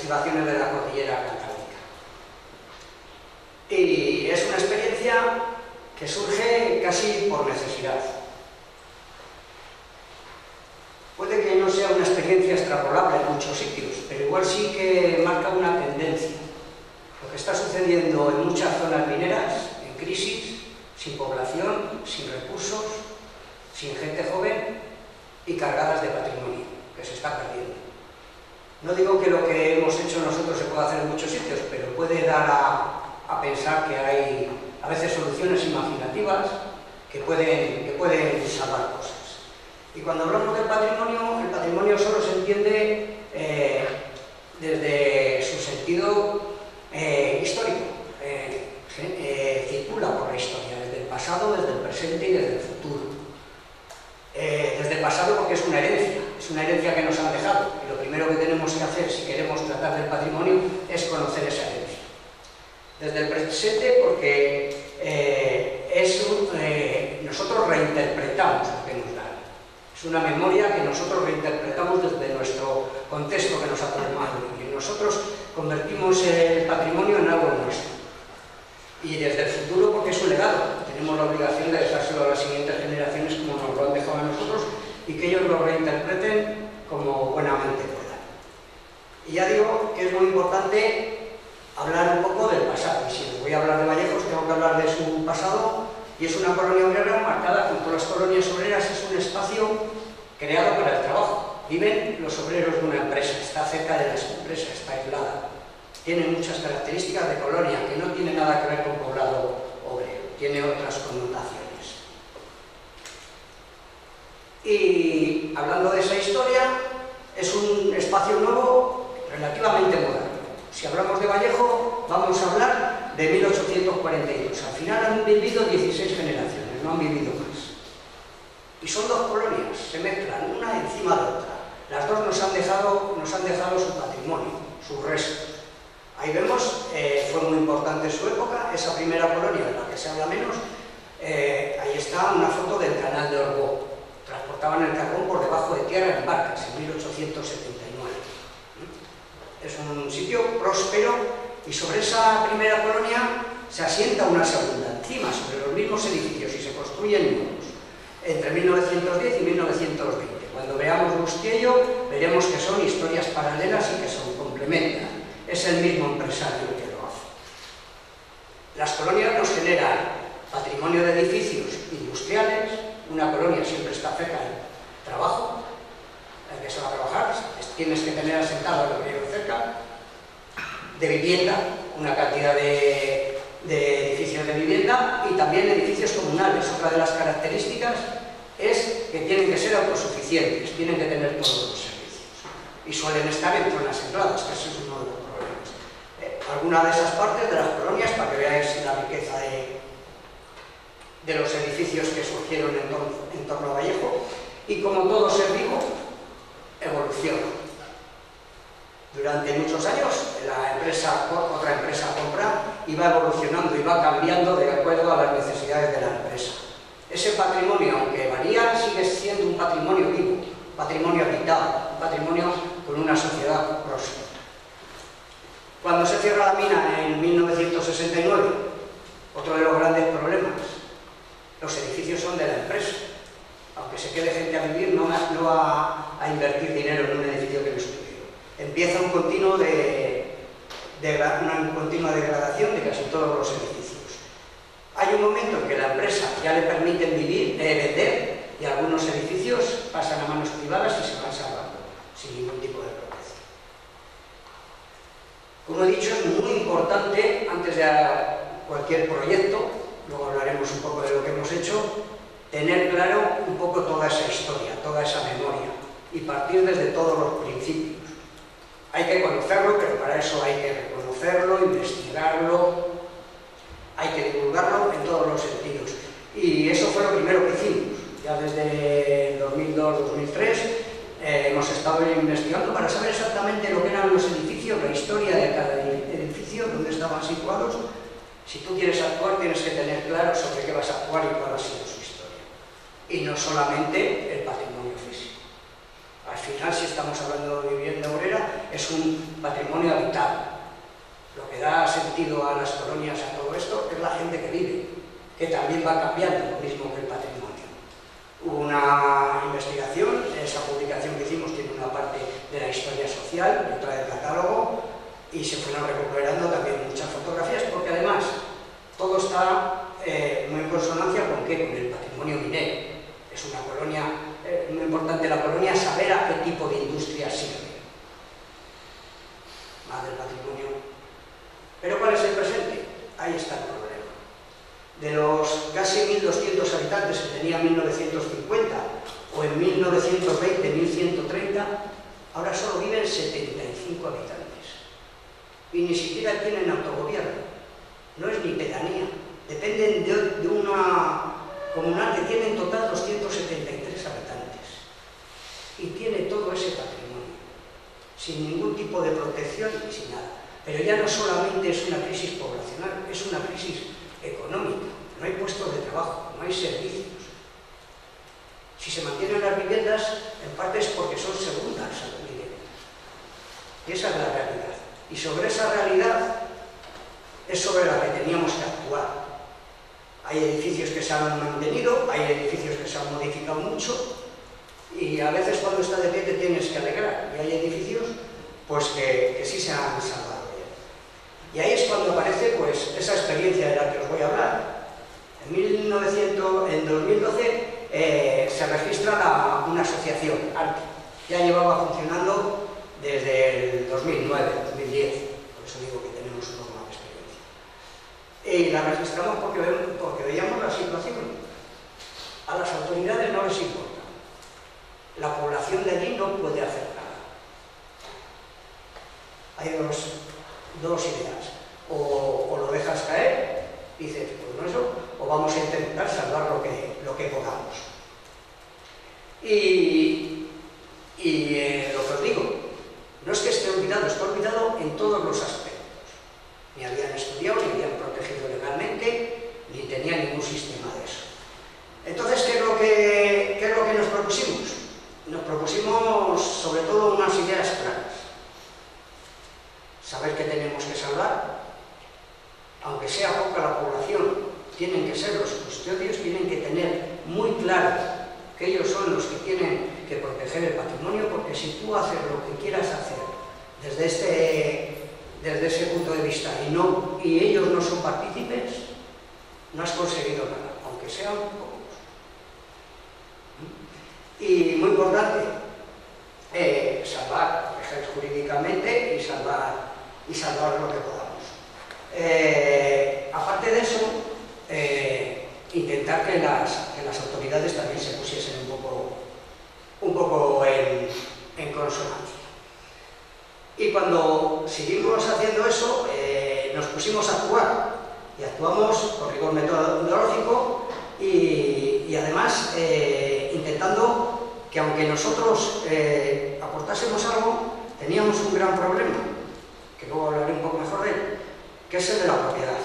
estribaciones de la cordillera cantábrica. Y es una experiencia que surge casi por necesidad. Puede que no sea una experiencia extrapolable en muchos sitios, pero igual sí que marca una tendencia. Lo que está sucediendo en muchas zonas mineras, en crisis, sin población, sin recursos, sin gente joven y cargadas de patrimonio, que se está perdiendo. No digo que lo que hemos hecho nosotros se pueda hacer en muchos sitios, pero puede dar a pensar que hay a veces soluciones imaginativas que pueden salvar cosas. Y cuando hablamos del patrimonio, el patrimonio solo se entiende desde su sentido histórico. Circula por la historia, desde el pasado, desde el presente y desde el futuro. Desde el pasado porque es una herencia que nos han dejado. Y lo primero que tenemos que hacer si queremos tratar del patrimonio es conocer esa herencia. Desde el presente porque nosotros reinterpretamos lo que nos dan. Es una memoria que nosotros reinterpretamos desde nuestro contexto que nos ha formado. Y nosotros convertimos el patrimonio en algo nuestro. Y desde el futuro porque es un legado. Tenemos la obligación de dejárselo a las siguientes generaciones como nos lo han dejado a nosotros y que ellos lo reinterpreten como buenamente puedan. Y ya digo que es muy importante hablar un poco del pasado. Y si voy a hablar de Vallejos, tengo que hablar de su pasado. Y es una colonia obrera marcada, como todas las colonias obreras, es un espacio creado para el trabajo. Viven los obreros de una empresa, está cerca de las empresas, está aislada. Tiene muchas características de colonia que no tiene nada que ver con poblado obrero, tiene otras connotaciones. Y hablando de esa historia, es un espacio nuevo relativamente moderno. Si hablamos de Vallejo, vamos a hablar de 1842. Al final han vivido 16 generaciones, no han vivido más. Y son dos colonias, se mezclan una encima de otra. Las dos nos han dejado su patrimonio, sus restos. Ahí vemos, fue muy importante en su época, esa primera colonia de la que se habla menos. Ahí está una foto del canal de Orbó. Transportaban el carbón por debajo de tierra en barcas en 1879. Es un sitio próspero y sobre esa primera colonia se asienta una segunda, encima, sobre los mismos edificios y se construyen nuevos, entre 1910 y 1920. Cuando veamos Bustiello, veremos que son historias paralelas y que se complementan. Es el mismo empresario que lo hace. Las colonias nos generan patrimonio de edificios industriales. Una colonia siempre está cerca del trabajo, el que se va a trabajar, tienes que tener asentado al obrero cerca. De vivienda, una cantidad de edificios de vivienda y también edificios comunales. Otra de las características es que tienen que ser autosuficientes, tienen que tener todos los servicios y suelen estar en zonas aisladas, que ese es uno de los problemas. Alguna de esas partes de las colonias para que veáis la riqueza de los edificios que surgieron en torno a Vallejo. Y como todo ser vivo, evoluciona. Durante muchos años otra empresa compra y va evolucionando y va cambiando de acuerdo a las necesidades de la empresa. Ese patrimonio, aunque varía, sigue siendo un patrimonio vivo, un patrimonio habitado, un patrimonio con una sociedad próspera. Cuando se cierra la mina en 1969, otro de los grandes problemas, los edificios son de la empresa. Aunque se quede gente a vivir, no va a invertir dinero en un edificio que no es suyo. Empieza una continua degradación de casi todos los edificios. Hay un momento en que la empresa ya le permiten vender, y algunos edificios pasan a manos privadas y se van salvando, sin ningún tipo de protección. Como he dicho, es muy importante, antes de cualquier proyecto, luego hablaremos un poco de lo que hemos hecho, tener claro un poco toda esa historia, toda esa memoria, y partir desde todos los principios. Hay que conocerlo, pero para eso hay que reconocerlo, investigarlo, hay que divulgarlo en todos los sentidos. Y eso fue lo primero que hicimos. Ya desde el 2002-2003 hemos estado investigando para saber exactamente lo que eran los edificios, la historia de cada edificio, dónde estaban situados. Si tú quieres actuar, tienes que tener claro sobre qué vas a actuar y cuál ha sido su historia. Y no solamente el patrimonio físico. Al final, si estamos hablando de vivienda obrera, es un patrimonio habitable. Lo que da sentido a las colonias, a todo esto, es la gente que vive, que también va cambiando, lo mismo que el patrimonio. Hubo una investigación, esa publicación que hicimos tiene una parte de la historia social, otra del catálogo, y se fueron recuperando también muchas fotografías, porque además todo está muy en consonancia con ¿qué? Con el patrimonio minero. Es una colonia, muy importante la colonia, saber a qué tipo de industria sirve. Más del patrimonio. Pero ¿cuál es el presente? Ahí está el problema. De los casi 1.200 habitantes que tenía en 1950 o en 1920, 1.130, ahora solo viven 75 habitantes. Y ni siquiera tienen autogobierno. No es ni pedanía. Dependen de una comunal que tiene en total 273 habitantes. Y tiene todo ese patrimonio, sin ningún tipo de protección y sin nada. Pero ya no solamente es una crisis poblacional, es una crisis económica. No hay puestos de trabajo, no hay servicios. Si se mantienen las viviendas, en parte es porque son segundas viviendas. Y esa es la realidad. Y sobre esa realidad es sobre la que teníamos que actuar. Hay edificios que se han mantenido, hay edificios que se han modificado mucho, y a veces cuando está de pie te tienes que alegrar. Y hay edificios pues que sí se han salvado. Y ahí es cuando aparece pues esa experiencia de la que os voy a hablar. En 2012 se registra una asociación, ARTE. Ya llevaba funcionando desde el 2009, 2010, por eso digo que tenemos una buena experiencia. Y la registramos porque veíamos la situación. A las autoridades no les importa. La población de allí no puede hacer nada. Hay dos ideas. O lo dejas caer, dices, pues no eso, o vamos a intentar salvar lo que podamos. Y lo que os digo, no es que esté olvidado, está olvidado en todos los aspectos. Ni habían estudiado, ni habían protegido legalmente, ni tenía ningún sistema de eso. Entonces, ¿qué es lo que nos propusimos? Nos propusimos sobre todo unas ideas claras. Saber que tenemos que salvar, aunque sea poca la población, tienen que ser los custodios, tienen que tener muy claro que ellos son los que tienen que proteger el patrimonio, porque si tú haces lo que quieras hacer desde ese punto de vista y ellos no son partícipes, no has conseguido nada, aunque sean pocos. Y muy importante, salvar, proteger jurídicamente y salvar lo que podamos. Aparte de eso, intentar que las autoridades también se pusiesen un poco en consonancia. Y cuando seguimos haciendo eso, nos pusimos a actuar, y actuamos con rigor metodológico y además intentando que, aunque nosotros aportásemos algo, teníamos un gran problema, que luego hablaré un poco mejor de él, que es el de la propiedad.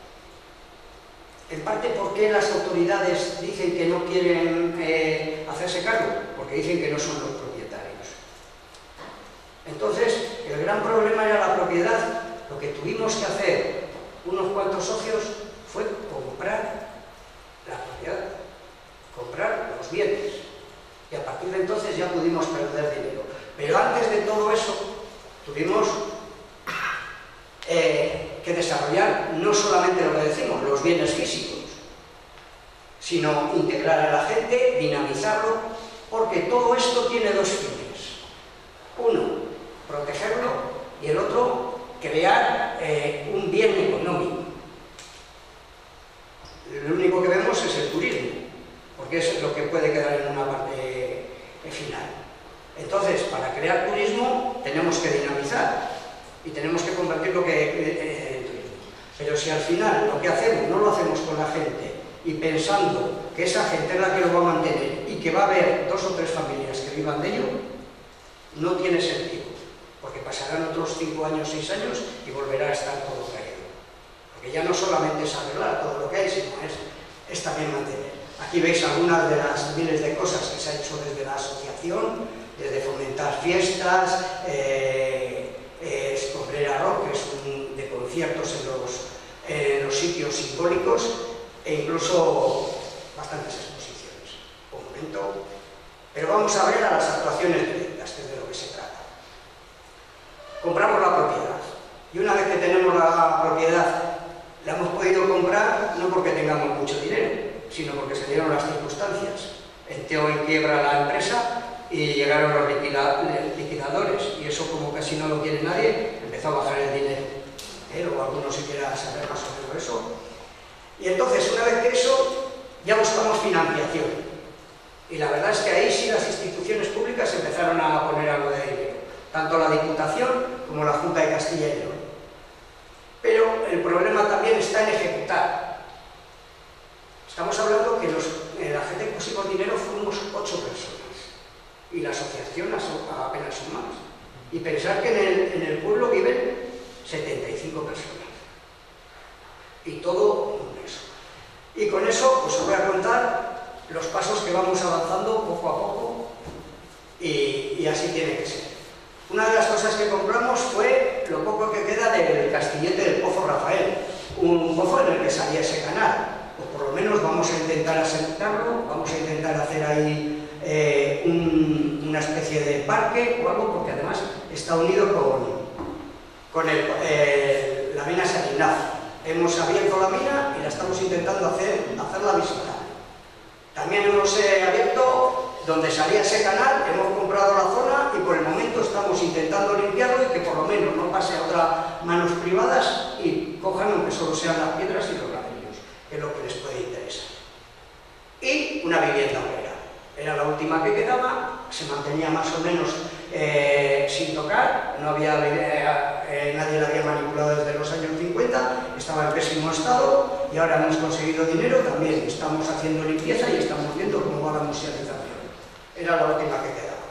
En parte, ¿por qué las autoridades dicen que no quieren hacerse cargo? Porque dicen que no son los propietarios. Entonces, el gran problema era la propiedad. Lo que tuvimos que hacer unos cuantos socios fue comprar la propiedad, comprar los bienes. Y a partir de entonces ya pudimos perder dinero. Pero antes de todo eso, tuvimos que desarrollar no solamente lo que decimos, los bienes físicos, sino integrar a la gente, dinamizarlo, porque todo esto tiene dos fines. Uno, protegerlo, y el otro, crear un bien económico. Lo único que vemos es el turismo, porque es lo que puede quedar en una parte final. Entonces, para crear turismo tenemos que dinamizar y tenemos que convertirlo en turismo. Pero si al final lo que hacemos no lo hacemos con la gente y pensando que esa gente es la que lo va a mantener y que va a haber 2 o 3 familias que vivan de ello, no tiene sentido, porque pasarán otros 5 años, 6 años y volverá a estar todo caído. Porque ya no solamente es arreglar todo lo que hay, sino es también mantener. Aquí veis algunas de las miles de cosas que se ha hecho desde la asociación, desde fomentar fiestas, conciertos en los sitios simbólicos e incluso bastantes exposiciones. Un momento. Pero vamos a ver a las actuaciones directas, que es de lo que se trata. Compramos la propiedad. Y una vez que tenemos la propiedad, la hemos podido comprar no porque tengamos mucho dinero, sino porque se dieron las circunstancias. Entró en quiebra la empresa y llegaron los liquidadores, y eso, como casi no lo quiere nadie, empezó a bajar el dinero. Pero alguno si quiera saber más o menos eso. Y entonces, una vez que eso, ya buscamos financiación. Y la verdad es que ahí sí las instituciones públicas empezaron a poner algo de dinero, tanto la Diputación como la Junta de Castilla y León. Pero el problema también está en ejecutar. Estamos hablando que la gente que pusimos dinero fuimos 8 personas y la asociación apenas son más. Y pensar que en el pueblo viven 75 personas. Y todo un eso. Y con eso pues os voy a contar los pasos que vamos avanzando poco a poco y así tiene que ser. Una de las cosas que compramos fue lo poco que queda del Castillete del Pozo Rafael, un pozo en el que salía ese canal. Pues por lo menos vamos a intentar asentarlo, vamos a intentar hacer ahí una especie de parque o algo, porque además está unido con la mina San Ignacio. Hemos abierto la mina y la estamos intentando hacerla visitar. También hemos abierto donde salía ese canal, hemos comprado la zona y por el momento estamos intentando limpiarlo y que por lo menos no pase a otras manos privadas y cojan, aunque solo sean las piedras y los ladrillos, que es lo que les puede interesar. Y una vivienda obrera. Era la última que quedaba, se mantenía más o menos sin tocar, no había, nadie la había manipulado desde los años 50, estaba en pésimo estado y ahora hemos conseguido dinero, también estamos haciendo limpieza y estamos viendo cómo va la musealización. Era la última que quedaba.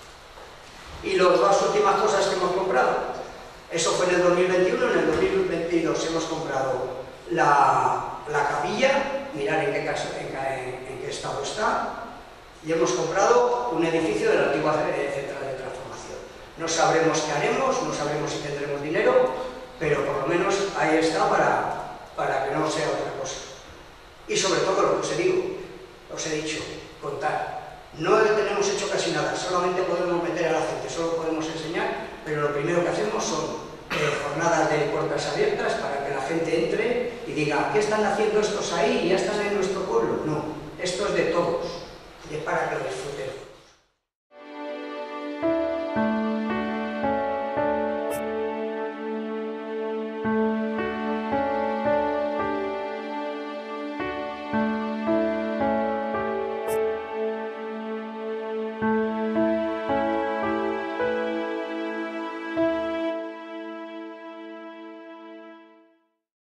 Y las dos últimas cosas que hemos comprado, eso fue en el 2021, en el 2022 hemos comprado la capilla, mirar en qué estado está, y hemos comprado un edificio de la antigua central de transformación. No sabremos qué haremos, no sabremos si tendremos dinero, pero por lo menos ahí está para que no sea otra cosa. Y sobre todo lo que os he dicho, contar. No tenemos hecho casi nada, solamente podemos meter a la gente, solo podemos enseñar, pero lo primero que hacemos son jornadas de puertas abiertas para que la gente entre y diga, ¿qué están haciendo estos ahí? Ya están